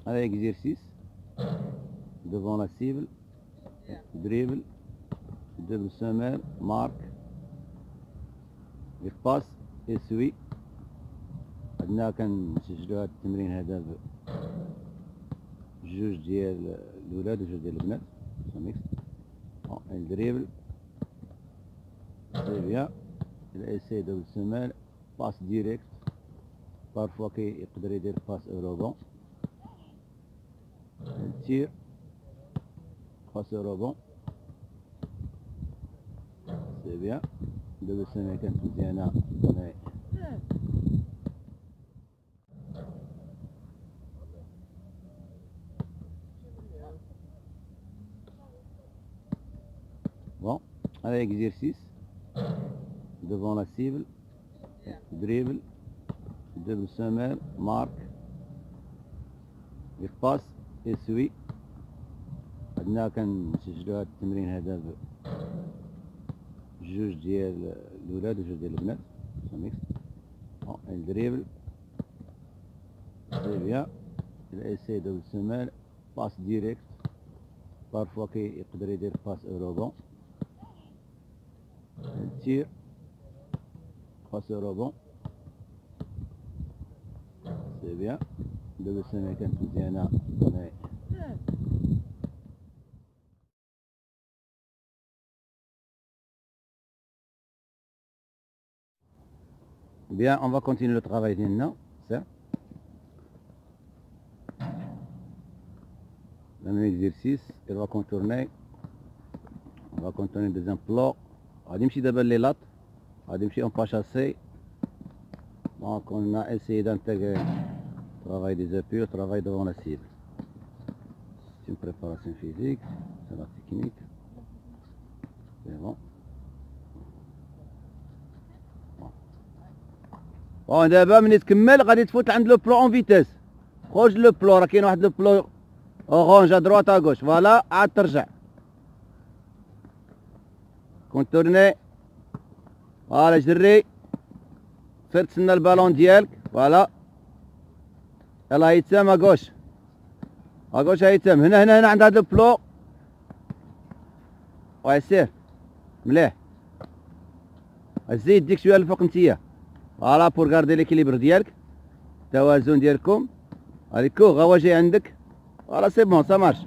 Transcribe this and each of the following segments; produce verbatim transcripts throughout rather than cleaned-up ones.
avec exercice devant la cible, dribble, double semelle, marque, passe, essuie. عندنا كنسجلو هاد التمرين هذا بجوج ديال الولاد وجوج ديال البنات. الدريبل سي بيان، الاسي دوبل سمال، باس ديريكت، بارفوا كي يقدر يدير باس اوروبون، التير باس اوروبون سي بيان، دوبل سمال كانت مزيانة. Bon, avec exercice devant la cible, dribble, double semelle, marque, passe, essuie. عندنا كنسجلو هاد التمرين هذا بجوج ديال الولاد وجوج ديال البنات. الدريبل سي بيان، الاسي دوبل سمال، باس ديريكت، بارفوا كي يقدر يدير باس اوروبون، التير باس اوروبون سي بيان، دوبل سمال كانت مزيانة. Bien, on va continuer le travail maintenant. Ça. Le même exercice, il va contourner. On va contourner des implants. On va d'abord les lattes. On va pas chasser. Donc on a essayé d'intégrer le travail des appuis, le travail devant la cible. C'est une préparation physique, c'est la technique. C'est bon. بون دابا ملي تكمل غادي تفوت عند لو بلو اون فيتيس. خرج لو بلو، راه كاين واحد لو بلو اورانج ا دروات ا غوش. فوالا عاد ترجع كونتورني. فوالا جري، سير تسنى البالون ديالك. فوالا يلاه هيتسام ا غوش، ا غوش هيتسام. هنا هنا هنا عند هاد لو بلو. واه سير مليح، زيد ديك شويه الفوق نتيا. فوالا بور غاردي ليكيليبر ديالك، التوازن ديالكم. هاديكو غا جاي عندك. فوالا سي بون سا مارش.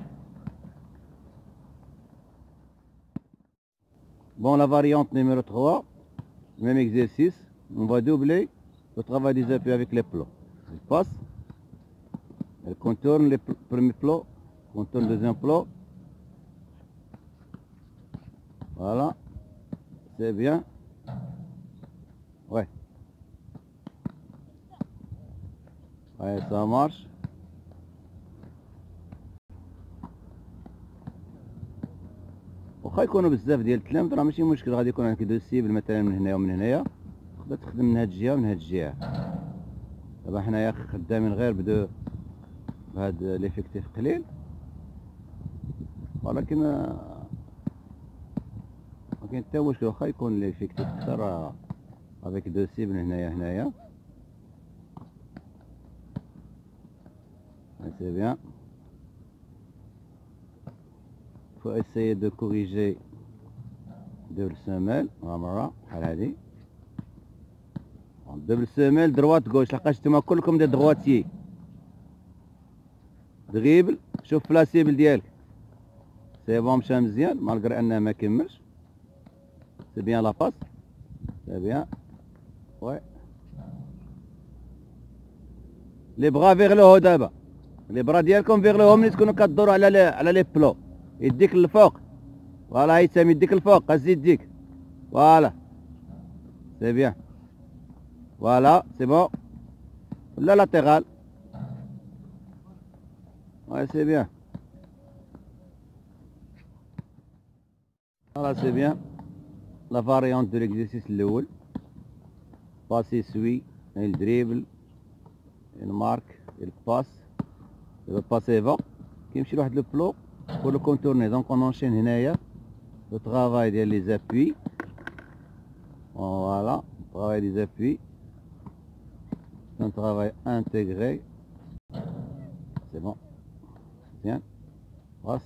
بون لا فاريونت numéro trois, même exercice, on va doubler le travail des appuis avec les plots. Elle passe, elle contourne le premier plot, contourne le deuxième plot. Voilà, c'est bien. Ouais. Ouais, ça marche. واخا يكونوا بزاف ديال التلامذ راه ماشي مشكل، غادي يكون عندك دو سيبل مثلا من هنايا ومن هنايا، تقدر تخدم من هاد الجهه ومن هاد الجهه. دابا حنايا خدامين غير بدو بهاد ليفيكتيف قليل، ولكن ما كاين حتى مشكل. واخا يكون ليفيكتيف كثر افيك دو سيبل هنايا هنايا. C'est bien. Il faut essayer de corriger double semelle. مرة بحال هادي double semelle droite gauche، لحقاش نتوما كلكم دي دغواتيي. دريبل، شوف لا سيبل ديالك. سي بون مشى مزيان مالغري انه ما كملش. سي بيان لا باس، سي بيان. وي لي بغا فيغ لو هو دابا، لي برا ديالكم فيغ لو هو. ملي تكونوا كدوروا على لي على لي بلو يديك للفوق. فوالا هيثم يديك الفوق، زيد ديك. فوالا سي بيان. فوالا سي بون. ولا لاتيرال. واي سي بيان. فوالا سي بيان. لا فاريونت دو ليكزيرسيس الاول، باسي سوي، الدريبل، المارك، الباس، الباسي فون. كيمشي لواحد لو بلو pour le contourner. Donc on enchaîne هنايا le travail ديال les appuis. Voilà, travail des appuis. C'est un travail intégré. C'est bon. مزيان. باس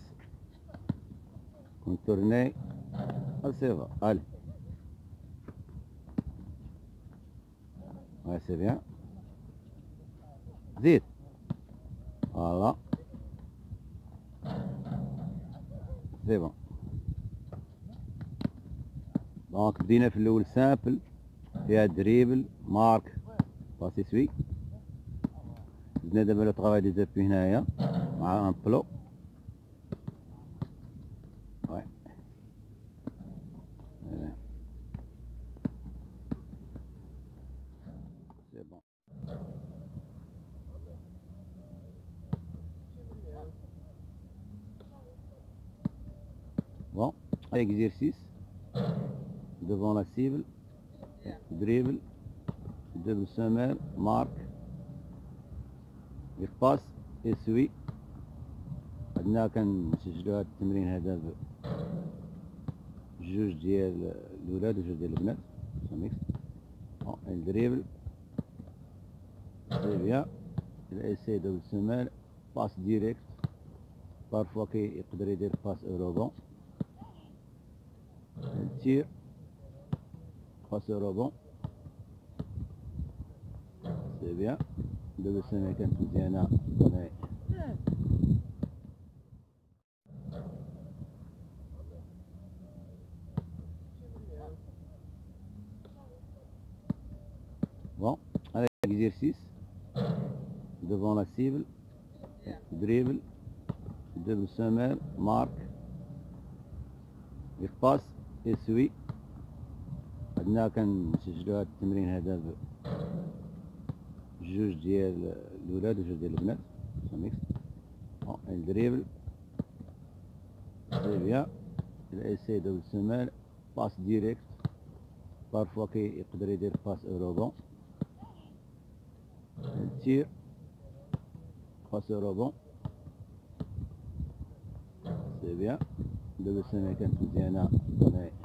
كونتورني سي فا. الي ouais c'est bien. زيد فوالا سي بون. دونك بدينا في الاول سامبل فيها دريبل مارك باسي سوي. زدنا دابا لو طغاي دي زابي هنايا مع ان بلو. ouais c'est bon. Bon, exercice devant la cible, dribble, double semelle, marque, passe, essuie. عندنا كنسجلو هاد التمرين هذا بجوج ديال الولاد وجوج ديال البنات. ميكس. بون الدريبل سي بيان. الاسي دوبل سمال باس ديريكت. بارفوا كي يقدر يدير باس اوروبون. التير باس اوروبون سي بيان. دوبل سمال كانت مزيانة. Bon, avec l'exercice, devant la cible, dribble, double semelle, marque, passe, essuie. عندنا كنسجلو هاد التمرين هذا بجوج ديال الولاد وجوج ديال البنات. ميكس. بون الدريبل سي بيان. الاسي دوبل سمال باس ديريكت. بارفوا كي يقدر يدير باس اوروبون. التير باس اوروبون سي بيان. دوبل سمال كانت مزيانة.